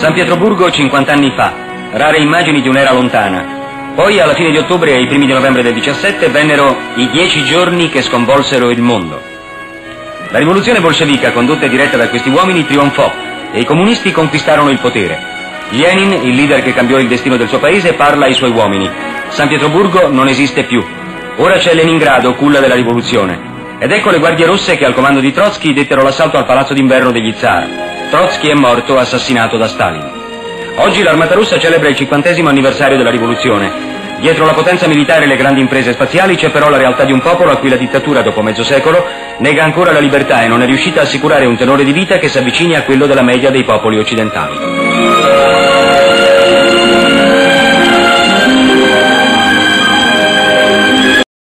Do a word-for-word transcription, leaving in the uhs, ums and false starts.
San Pietroburgo cinquanta anni fa, rare immagini di un'era lontana. Poi alla fine di ottobre e ai primi di novembre del diciassette vennero i dieci giorni che sconvolsero il mondo. La rivoluzione bolscevica, condotta e diretta da questi uomini, trionfò e i comunisti conquistarono il potere. Lenin, il leader che cambiò il destino del suo paese, parla ai suoi uomini. San Pietroburgo non esiste più. Ora c'è Leningrado, culla della rivoluzione. Ed ecco le guardie rosse che al comando di Trotsky dettero l'assalto al palazzo d'inverno degli zar. Trotsky è morto assassinato da Stalin. Oggi l'armata russa celebra il cinquantesimo anniversario della rivoluzione. Dietro la potenza militare e le grandi imprese spaziali c'è però la realtà di un popolo a cui la dittatura, dopo mezzo secolo, nega ancora la libertà e non è riuscita a assicurare un tenore di vita che si avvicini a quello della media dei popoli occidentali.